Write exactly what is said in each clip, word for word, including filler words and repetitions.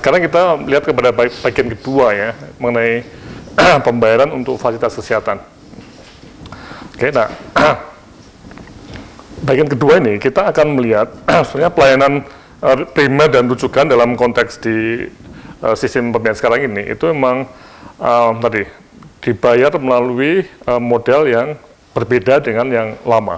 sekarang kita lihat kepada bagian kedua ya, mengenai pembayaran untuk fasilitas kesehatan. Oke, nah bagian kedua ini kita akan melihat sebenarnya pelayanan uh, primer dan rujukan dalam konteks di uh, sistem pembayaran sekarang ini itu memang uh, tadi dibayar melalui uh, model yang berbeda dengan yang lama.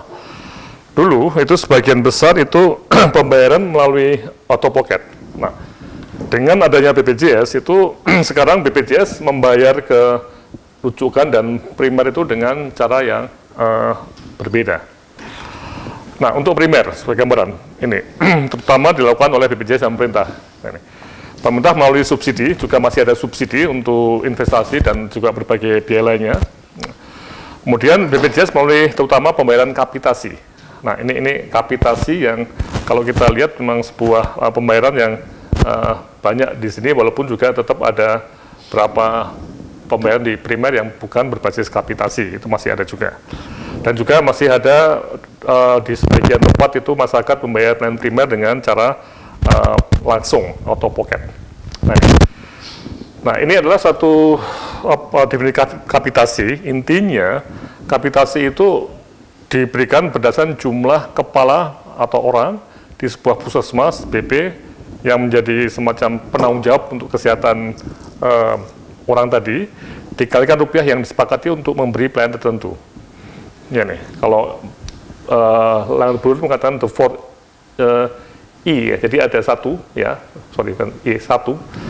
Dulu itu sebagian besar itu pembayaran melalui auto pocket. Nah, dengan adanya B P J S itu sekarang B P J S membayar ke rujukan dan primer itu dengan cara yang uh, berbeda. Nah, untuk primer sebagai gambaran ini terutama dilakukan oleh B P J S dan pemerintah. Ini. Pemerintah melalui subsidi, juga masih ada subsidi untuk investasi dan juga berbagai biaya lainnya. Kemudian B P J S melalui terutama pembayaran kapitasi. Nah, ini ini kapitasi yang kalau kita lihat memang sebuah uh, pembayaran yang uh, banyak di sini, walaupun juga tetap ada berapa pembayaran di primer yang bukan berbasis kapitasi, itu masih ada juga. Dan juga masih ada uh, di sebagian tempat itu masyarakat membayar plan primer dengan cara uh, langsung auto pocket. Nah, nah ini adalah satu apa, definisi kapitasi. Intinya kapitasi itu diberikan berdasarkan jumlah kepala atau orang di sebuah puskesmas B P yang menjadi semacam penanggung jawab untuk kesehatan uh, orang tadi, dikalikan rupiah yang disepakati untuk memberi pelayanan tertentu. Ya nih, kalau uh, Lang Bur mengatakan the four uh, I, ya, jadi ada satu, ya, sorry, kan I satu,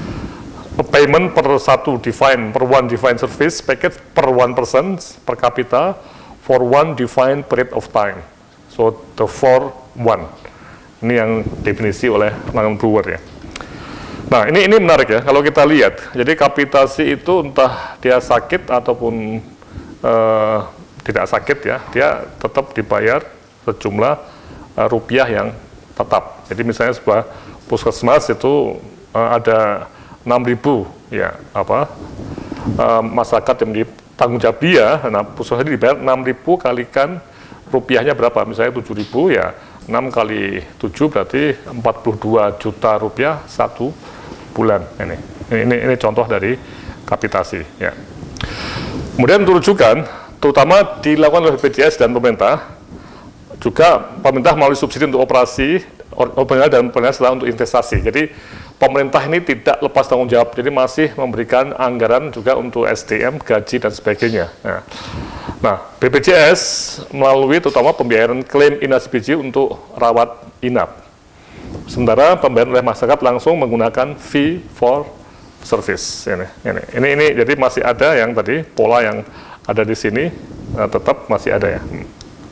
a payment per satu defined, per one defined service package per one person per kapita for one defined period of time. So the four one. Ini yang definisi oleh Lang Brewer ya. Nah, ini ini menarik ya. Kalau kita lihat, jadi kapitasi itu entah dia sakit ataupun uh, tidak sakit ya, dia tetap dibayar sejumlah uh, rupiah yang tetap. Jadi misalnya sebuah puskesmas itu uh, ada enam ribu ya apa uh, masyarakat yang ditanggung jawab dia. Nah, puskesmas ini dibayar enam ribu kalikan rupiahnya berapa? Misalnya tujuh ribu ya, enam kali tujuh berarti empat puluh dua juta rupiah satu bulan. Ini ini ini contoh dari kapitasi ya. Kemudian untuk rujukan terutama dilakukan oleh B P J S dan pemerintah, juga pemerintah melalui subsidi untuk operasi dan pemerintah setelah untuk investasi. Jadi pemerintah ini tidak lepas tanggung jawab, jadi masih memberikan anggaran juga untuk S D M, gaji dan sebagainya. Nah, nah B P J S melalui terutama pembayaran klaim inasi biji untuk rawat inap. Sementara pembayaran oleh masyarakat langsung menggunakan fee for service. Ini, ini, ini, ini jadi masih ada yang tadi pola yang ada di sini uh, tetap masih ada ya, hmm.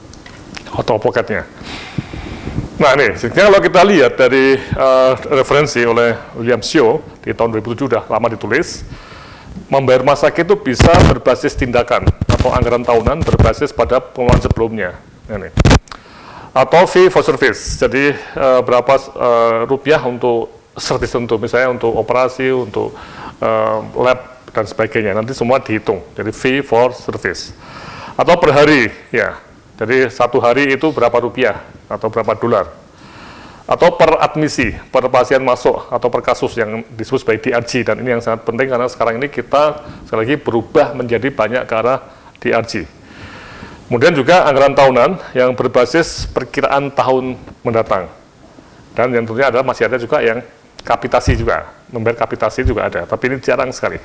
auto pocketnya. Nah ini, kalau kita lihat dari uh, referensi oleh William Sio di tahun dua ribu tujuh sudah lama ditulis, membayar masyarakat itu bisa berbasis tindakan atau anggaran tahunan berbasis pada pengeluaran sebelumnya. Ini. Atau fee for service, jadi uh, berapa uh, rupiah untuk service tertentu, misalnya untuk operasi, untuk uh, lab dan sebagainya, nanti semua dihitung, jadi fee for service. Atau per hari, ya, jadi satu hari itu berapa rupiah atau berapa dolar. Atau per admisi, per pasien masuk atau per kasus yang disebut sebagai D R G, dan ini yang sangat penting karena sekarang ini kita sekali lagi berubah menjadi banyak ke arah D R G. Kemudian juga anggaran tahunan yang berbasis perkiraan tahun mendatang. Dan yang tentunya adalah masih ada juga yang kapitasi juga, membayar kapitasi juga ada, tapi ini jarang sekali.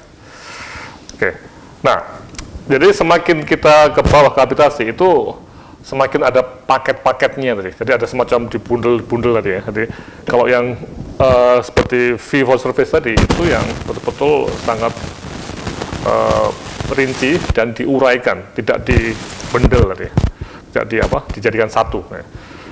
Oke, nah, jadi semakin kita ke bawah kapitasi itu semakin ada paket-paketnya tadi. Jadi ada semacam dibundel-bundel tadi ya. Jadi kalau yang uh, seperti fee for service tadi itu yang betul-betul sangat uh, rinci dan diuraikan, tidak dibendel tadi, tidak di apa, dijadikan satu. Ya.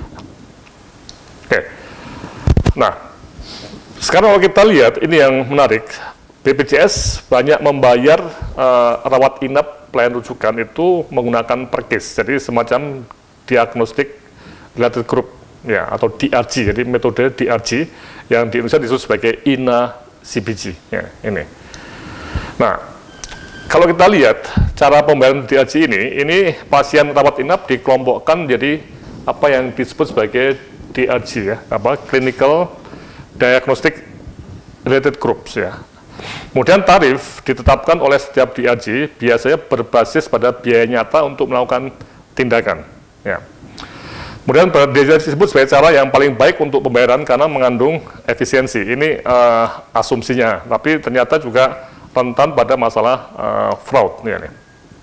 Oke, nah sekarang kalau kita lihat ini yang menarik. B P J S banyak membayar uh, rawat inap pelayanan rujukan itu menggunakan per case, jadi semacam diagnostik related group ya, atau D R G, jadi metode D R G yang di Indonesia disebut sebagai I N A C B G ya, ini. Nah, kalau kita lihat cara pembayaran D R G ini, ini pasien rawat inap dikelompokkan jadi apa yang disebut sebagai D R G ya, apa clinical diagnostic related groups ya. Kemudian tarif ditetapkan oleh setiap D R G biasanya berbasis pada biaya nyata untuk melakukan tindakan. Ya. Kemudian disebut sebagai cara yang paling baik untuk pembayaran karena mengandung efisiensi. Ini uh, asumsinya, tapi ternyata juga rentan pada masalah uh, fraud. Ya, nih.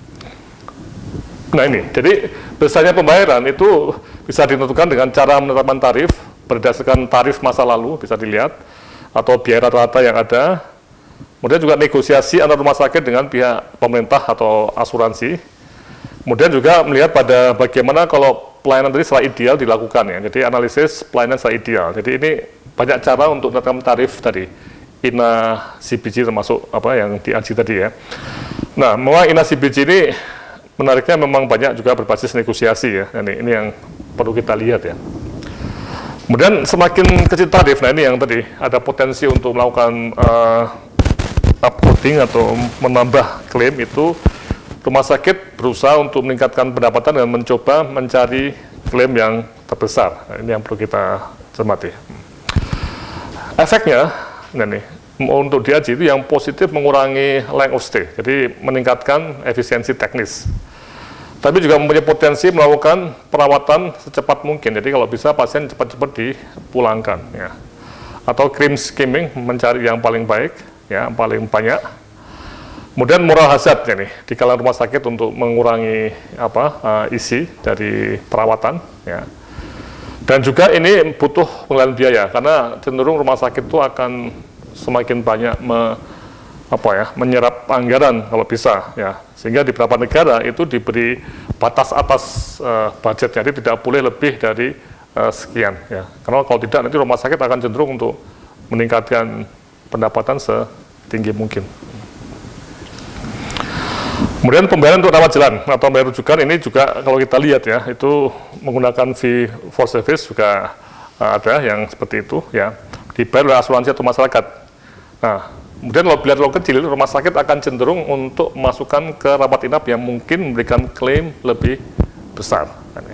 Nah ini, jadi besarnya pembayaran itu bisa ditentukan dengan cara menetapkan tarif berdasarkan tarif masa lalu, bisa dilihat, atau biaya rata-rata yang ada. Kemudian juga negosiasi antara rumah sakit dengan pihak pemerintah atau asuransi. Kemudian juga melihat pada bagaimana kalau pelayanan tadi secara ideal dilakukan ya. Jadi analisis pelayanan secara ideal. Jadi ini banyak cara untuk menetapkan tarif tadi. I N A C B G termasuk apa yang di A J tadi ya. Nah, memang I N A C B G ini menariknya memang banyak juga berbasis negosiasi ya. Ini, ini yang perlu kita lihat ya. Kemudian semakin kecil tarif, nah ini yang tadi ada potensi untuk melakukan uh, uploading atau menambah klaim itu. Rumah sakit berusaha untuk meningkatkan pendapatan dan mencoba mencari klaim yang terbesar. Nah, ini yang perlu kita cermati. Efeknya, nah nih, untuk D R G itu yang positif mengurangi length of stay, jadi meningkatkan efisiensi teknis. Tapi juga mempunyai potensi melakukan perawatan secepat mungkin. Jadi kalau bisa pasien cepat-cepat dipulangkan, ya. Atau claim skimming, mencari yang paling baik, ya, yang paling banyak. Kemudian moral hazard ya nih di kalangan rumah sakit untuk mengurangi apa uh, isi dari perawatan ya. Dan juga ini butuh pengelolaan biaya karena cenderung rumah sakit itu akan semakin banyak me, apa ya, menyerap anggaran kalau bisa ya. Sehingga di beberapa negara itu diberi batas atas uh, budget, jadi tidak boleh lebih dari uh, sekian ya. Karena kalau tidak nanti rumah sakit akan cenderung untuk meningkatkan pendapatan setinggi mungkin. Kemudian pembayaran untuk rawat jalan atau bayar rujukan ini juga kalau kita lihat ya, itu menggunakan fee for service juga uh, ada yang seperti itu ya, dibayar oleh asuransi atau masyarakat. Nah, kemudian kalau biaya terlalu kecil, rumah sakit akan cenderung untuk masukkan ke rawat inap yang mungkin memberikan klaim lebih besar.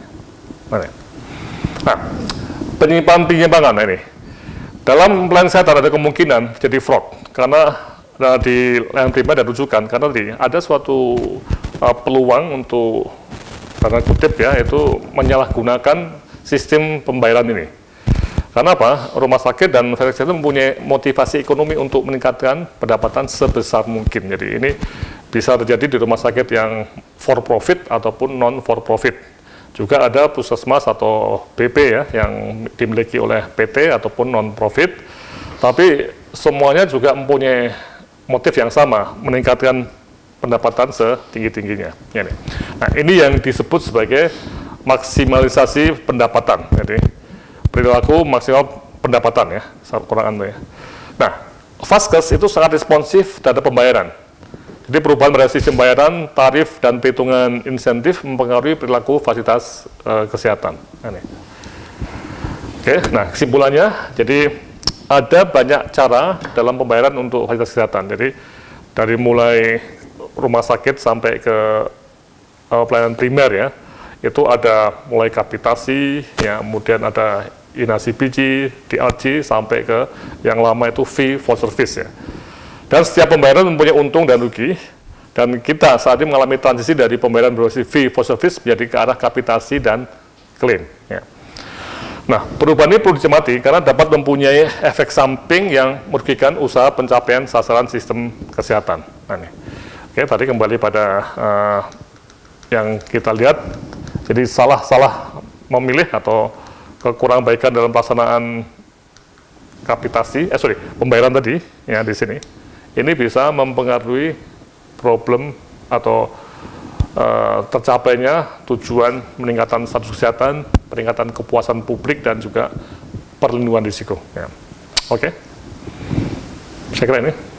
Nah, penyimpangan-penyimpangan ini. Dalam pelayanan kesehatan ada kemungkinan jadi fraud karena nah, di layanan primer dan rujukan, karena tadi ada suatu uh, peluang untuk, karena kutip ya, itu menyalahgunakan sistem pembayaran ini. Karena apa? Rumah sakit dan fasilitas itu mempunyai motivasi ekonomi untuk meningkatkan pendapatan sebesar mungkin. Jadi ini bisa terjadi di rumah sakit yang for profit ataupun non for profit. Juga ada puskesmas atau B P ya yang dimiliki oleh P T ataupun non profit. Tapi semuanya juga mempunyai motif yang sama, meningkatkan pendapatan setinggi-tingginya. Ini. Nah, ini yang disebut sebagai maksimalisasi pendapatan. Jadi, perilaku maksimal pendapatan ya, kurang anu ya. Nah, Vaskes itu sangat responsif terhadap pembayaran. Jadi, perubahan pada sistem pembayaran, tarif, dan perhitungan insentif mempengaruhi perilaku fasilitas uh, kesehatan. Ini. Oke, nah kesimpulannya, jadi ada banyak cara dalam pembayaran untuk fasilitas kesehatan. Jadi dari mulai rumah sakit sampai ke uh, pelayanan primer ya, itu ada mulai kapitasi, ya, kemudian ada I N A C B G, D R G, sampai ke yang lama itu fee for service ya. Dan setiap pembayaran mempunyai untung dan rugi. Dan kita saat ini mengalami transisi dari pembayaran berbasis fee for service menjadi ke arah kapitasi dan klaim. Ya. Nah, perubahan ini perlu dicermati karena dapat mempunyai efek samping yang merugikan usaha pencapaian sasaran sistem kesehatan. Nah, ini. Oke, tadi kembali pada uh, yang kita lihat, jadi salah-salah memilih atau kekurang baikan dalam pelaksanaan kapitasi, eh sorry, pembayaran tadi, ya di sini, ini bisa mempengaruhi problem atau Uh, tercapainya tujuan meningkatkan status kesehatan, peningkatan kepuasan publik, dan juga perlindungan risiko. Ya. Oke, okay. Saya kira ini.